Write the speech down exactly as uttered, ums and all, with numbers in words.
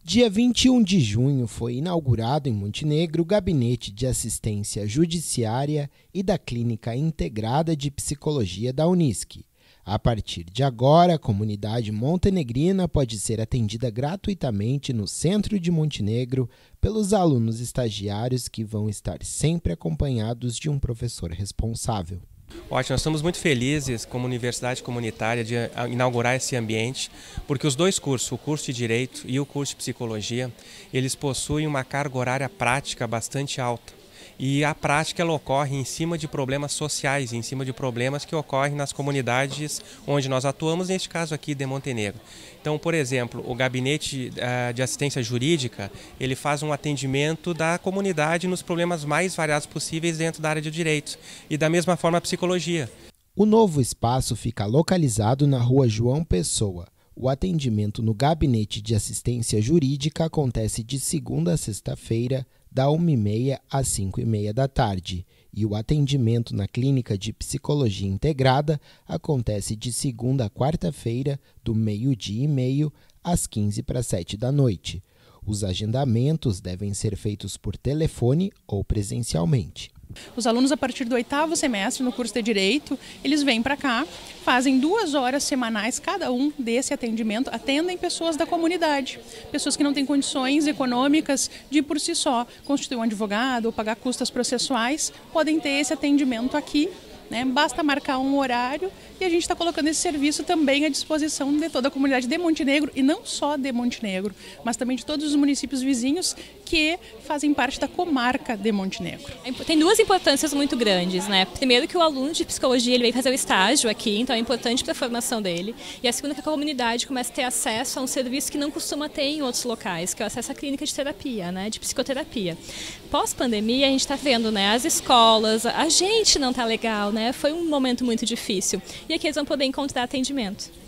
Dia vinte e um de junho foi inaugurado em Montenegro o Gabinete de Assistência Judiciária e da Clínica Integrada de Psicologia da Unisc. A partir de agora, a comunidade montenegrina pode ser atendida gratuitamente no centro de Montenegro pelos alunos estagiários que vão estar sempre acompanhados de um professor responsável. Ótimo, nós estamos muito felizes como universidade comunitária de inaugurar esse ambiente, porque os dois cursos, o curso de Direito e o curso de Psicologia, eles possuem uma carga horária prática bastante alta. E a prática ela ocorre em cima de problemas sociais, em cima de problemas que ocorrem nas comunidades onde nós atuamos, neste caso aqui de Montenegro. Então, por exemplo, o Gabinete de Assistência Jurídica, ele faz um atendimento da comunidade nos problemas mais variados possíveis dentro da área de direito. E da mesma forma a psicologia. O novo espaço fica localizado na rua João Pessoa. O atendimento no Gabinete de Assistência Jurídica acontece de segunda a sexta-feira, da uma e meia às cinco e meia da tarde, e o atendimento na Clínica de Psicologia Integrada acontece de segunda a quarta-feira, do meio-dia e meio às quinze para as sete da noite. Os agendamentos devem ser feitos por telefone ou presencialmente. Os alunos, a partir do oitavo semestre no curso de Direito, eles vêm para cá, fazem duas horas semanais cada um desse atendimento, atendem pessoas da comunidade, pessoas que não têm condições econômicas de por si só constituir um advogado ou pagar custas processuais, podem ter esse atendimento aqui, né? Basta marcar um horário e a gente está colocando esse serviço também à disposição de toda a comunidade de Montenegro, e não só de Montenegro, mas também de todos os municípios vizinhos que fazem parte da comarca de Montenegro. Tem duas importâncias muito grandes, né? Primeiro, que o aluno de psicologia ele vem fazer o estágio aqui, então é importante para a formação dele. E a segunda, que a comunidade começa a ter acesso a um serviço que não costuma ter em outros locais, que é o acesso à clínica de terapia, né? De psicoterapia. Pós-pandemia, a gente está vendo, né? As escolas, a gente não está legal, né? Foi um momento muito difícil. E aqui eles vão poder encontrar atendimento.